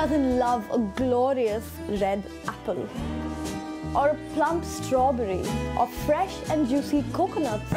doesn't love a glorious red apple? Or a plump strawberry? Or fresh and juicy coconuts?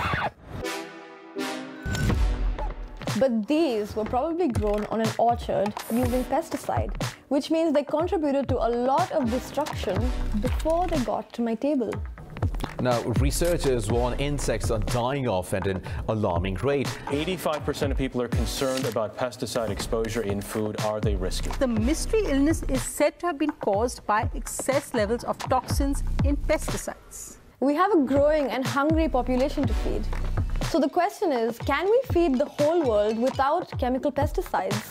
But these were probably grown on an orchard using pesticide, which means they contributed to a lot of destruction before they got to my table. Now, researchers warn insects are dying off at an alarming rate. 85% of people are concerned about pesticide exposure in food. Are they risky? The mystery illness is said to have been caused by excess levels of toxins in pesticides. We have a growing and hungry population to feed. So the question is, can we feed the whole world without chemical pesticides?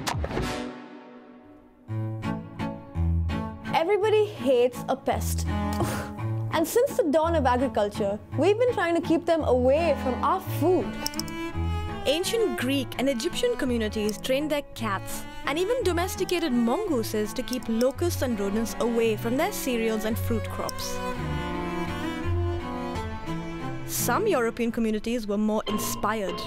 Everybody hates a pest. And since the dawn of agriculture, we've been trying to keep them away from our food. Ancient Greek and Egyptian communities trained their cats and even domesticated mongooses to keep locusts and rodents away from their cereals and fruit crops. Some European communities were more inspired.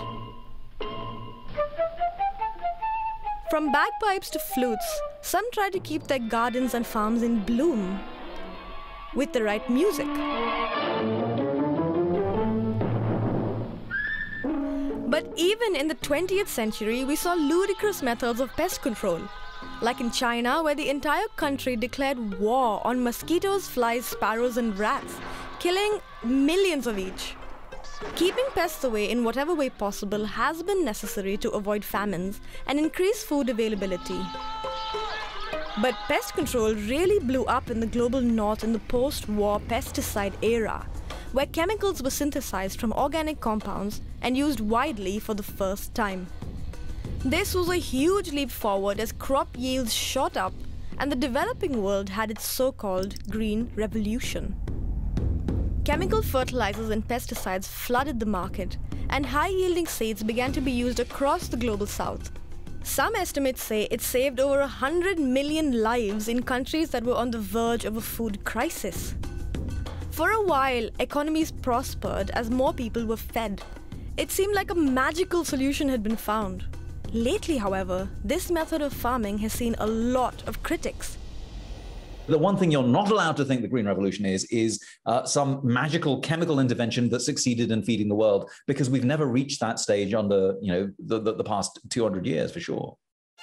From bagpipes to flutes, some tried to keep their gardens and farms in bloom with the right music. But even in the 20th century, we saw ludicrous methods of pest control, like in China, where the entire country declared war on mosquitoes, flies, sparrows, and rats, killing millions of each. Keeping pests away in whatever way possible has been necessary to avoid famines and increase food availability. But pest control really blew up in the global north in the post-war pesticide era, where chemicals were synthesized from organic compounds and used widely for the first time. This was a huge leap forward as crop yields shot up and the developing world had its so-called Green Revolution. Chemical fertilizers and pesticides flooded the market, and high-yielding seeds began to be used across the global south. Some estimates say it saved over 100 million lives in countries that were on the verge of a food crisis. For a while, economies prospered as more people were fed. It seemed like a magical solution had been found. Lately, however, this method of farming has seen a lot of critics. The one thing you're not allowed to think the Green Revolution is some magical chemical intervention that succeeded in feeding the world, because we've never reached that stage under the past 200 years for sure.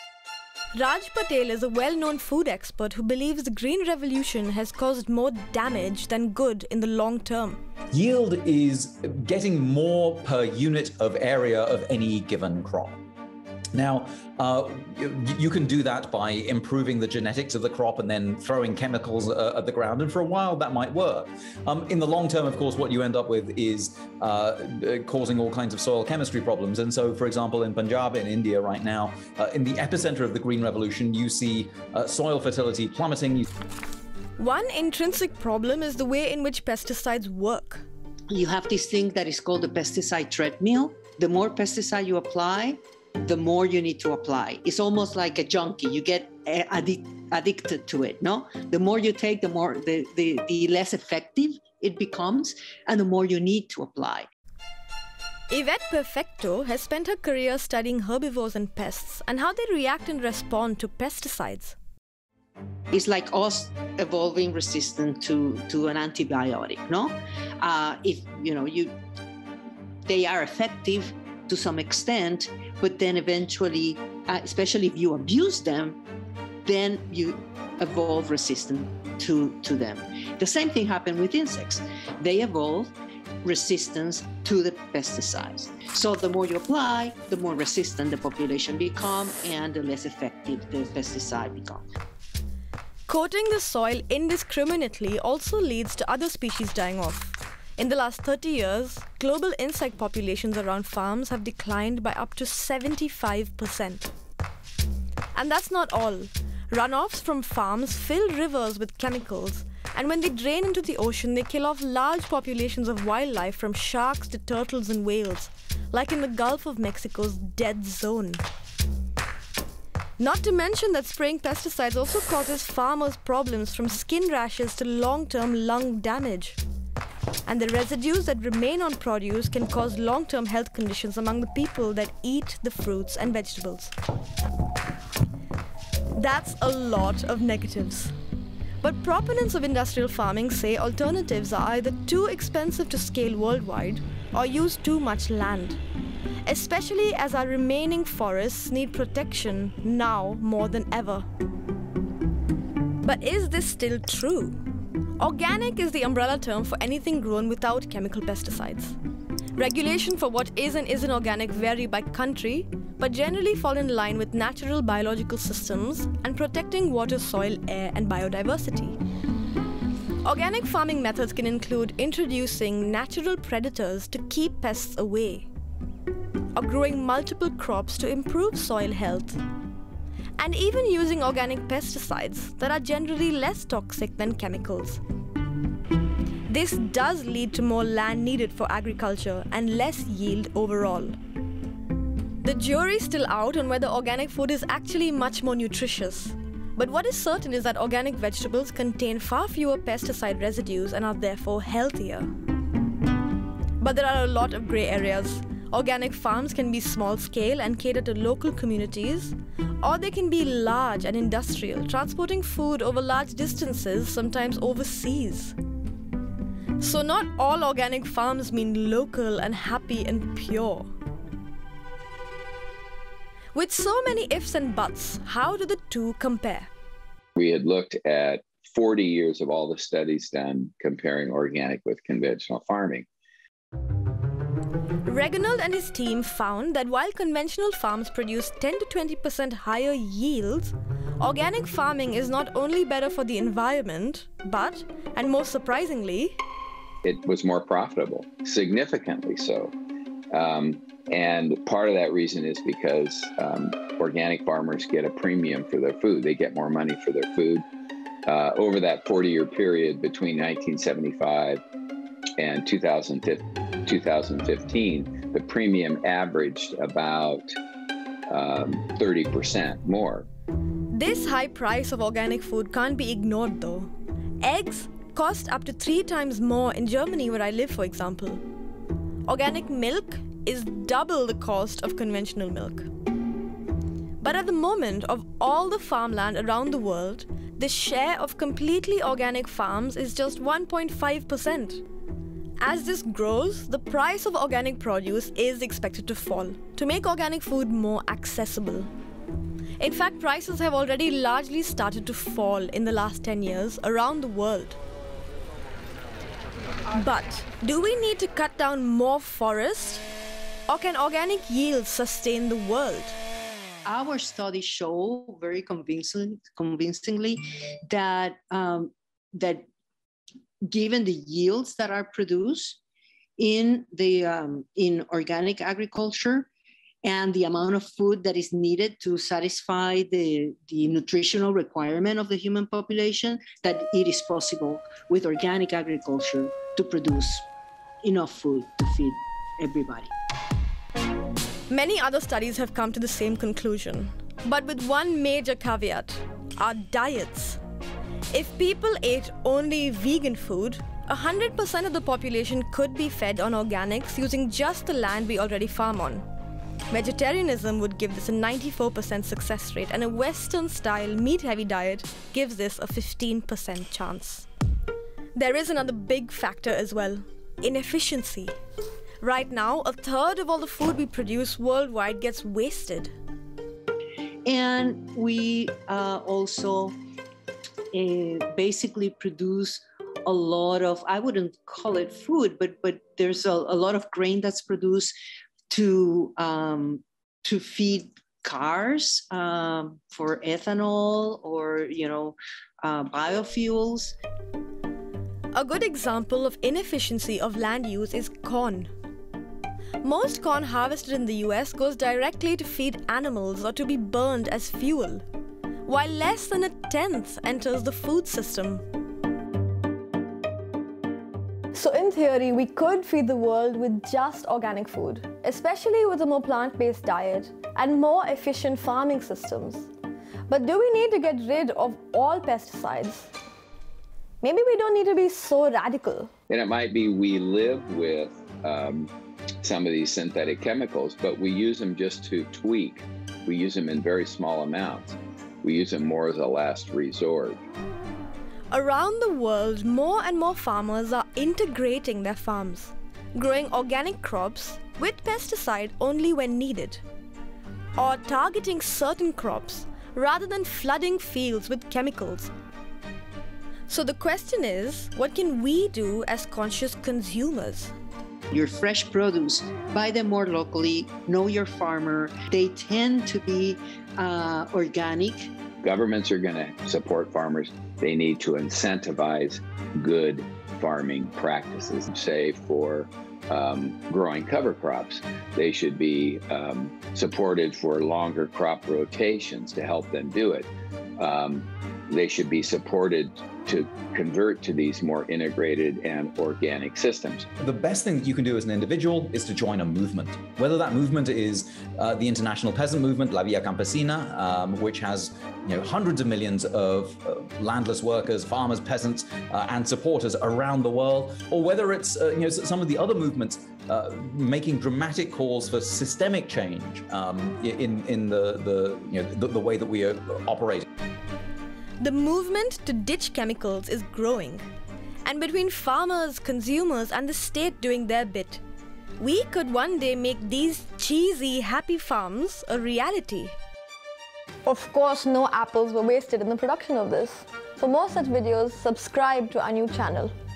Raj Patel is a well-known food expert who believes the Green Revolution has caused more damage than good in the long term. Yield is getting more per unit of area of any given crop. Now, you can do that by improving the genetics of the crop and then throwing chemicals at the ground, and for a while that might work. In the long term, of course, what you end up with is causing all kinds of soil chemistry problems. And so, for example, in Punjab, in India right now, in the epicenter of the Green Revolution, you see soil fertility plummeting. One intrinsic problem is the way in which pesticides work. You have this thing that is called the pesticide treadmill. The more pesticide you apply, the more you need to apply. It's almost like a junkie. You get addicted to it, no? The more you take, the more the less effective it becomes, and the more you need to apply. Yvette Perfecto has spent her career studying herbivores and pests and how they react and respond to pesticides. It's like us evolving resistant to an antibiotic, no? They are effective to some extent, but then eventually, especially if you abuse them, then you evolve resistant to them. The same thing happened with insects. They evolve resistance to the pesticides. So the more you apply, the more resistant the population become, and the less effective the pesticide becomes. Coating the soil indiscriminately also leads to other species dying off. In the last 30 years, global insect populations around farms have declined by up to 75%. And that's not all. Runoffs from farms fill rivers with chemicals, and when they drain into the ocean, they kill off large populations of wildlife from sharks to turtles and whales, like in the Gulf of Mexico's dead zone. Not to mention that spraying pesticides also causes farmers problems from skin rashes to long-term lung damage. And the residues that remain on produce can cause long-term health conditions among the people that eat the fruits and vegetables. That's a lot of negatives. But proponents of industrial farming say alternatives are either too expensive to scale worldwide or use too much land, especially as our remaining forests need protection now more than ever. But is this still true? Organic is the umbrella term for anything grown without chemical pesticides. Regulation for what is and isn't organic vary by country, but generally fall in line with natural biological systems and protecting water, soil, air, and biodiversity. Organic farming methods can include introducing natural predators to keep pests away, or growing multiple crops to improve soil health, and even using organic pesticides that are generally less toxic than chemicals. This does lead to more land needed for agriculture and less yield overall. The jury's still out on whether organic food is actually much more nutritious. But what is certain is that organic vegetables contain far fewer pesticide residues and are therefore healthier. But there are a lot of grey areas. Organic farms can be small scale and cater to local communities, or they can be large and industrial, transporting food over large distances, sometimes overseas. So not all organic farms mean local and happy and pure. With so many ifs and buts, how do the two compare? We had looked at 40 years of all the studies done comparing organic with conventional farming. Reginald and his team found that while conventional farms produce 10 to 20% higher yields, organic farming is not only better for the environment, but, and most surprisingly, it was more profitable, significantly so. And part of that reason is because organic farmers get a premium for their food. They get more money for their food. Over that 40-year period between 1975 and 2015, the premium averaged about 30% more. This high price of organic food can't be ignored though. Eggs cost up to 3 times more in Germany, where I live, for example. Organic milk is double the cost of conventional milk. But at the moment, of all the farmland around the world, the share of completely organic farms is just 1.5%. As this grows, the price of organic produce is expected to fall to make organic food more accessible. In fact, prices have already largely started to fall in the last 10 years around the world. But do we need to cut down more forests? Or can organic yields sustain the world? Our studies show very convincingly that, that given the yields that are produced in organic agriculture and the amount of food that is needed to satisfy the nutritional requirement of the human population, that it is possible with organic agriculture to produce enough food to feed everybody. Many other studies have come to the same conclusion, but with one major caveat: our diets. If people ate only vegan food, 100% of the population could be fed on organics using just the land we already farm on. Vegetarianism would give this a 94% success rate, and a Western-style meat-heavy diet gives this a 15% chance. There is another big factor as well: inefficiency. Right now, 1/3 of all the food we produce worldwide gets wasted. And we also basically produce a lot of, I wouldn't call it food, but there's a lot of grain that's produced to feed cars for ethanol or, biofuels. A good example of inefficiency of land use is corn. Most corn harvested in the US goes directly to feed animals or to be burned as fuel, while less than 1/10 enters the food system. So in theory, we could feed the world with just organic food, especially with a more plant-based diet and more efficient farming systems. But do we need to get rid of all pesticides? Maybe we don't need to be so radical. And it might be we live with some of these synthetic chemicals, but we use them just to tweak. We use them in very small amounts. We use them more as a last resort. Around the world, more and more farmers are integrating their farms, growing organic crops with pesticide only when needed, or targeting certain crops rather than flooding fields with chemicals. So the question is, what can we do as conscious consumers? Your fresh produce, buy them more locally, know your farmer. They tend to be organic. Governments are going to support farmers. They need to incentivize good farming practices. Say for growing cover crops, they should be supported for longer crop rotations to help them do it. They should be supported to convert to these more integrated and organic systems. The best thing that you can do as an individual is to join a movement. Whether that movement is the International Peasant Movement, La Via Campesina, which has hundreds of millions of landless workers, farmers, peasants, and supporters around the world, or whether it's some of the other movements making dramatic calls for systemic change in the way that we are operating. The movement to ditch chemicals is growing, and between farmers, consumers, and the state doing their bit, we could one day make these cheesy, happy farms a reality. Of course, no apples were wasted in the production of this. For more such videos, subscribe to our new channel.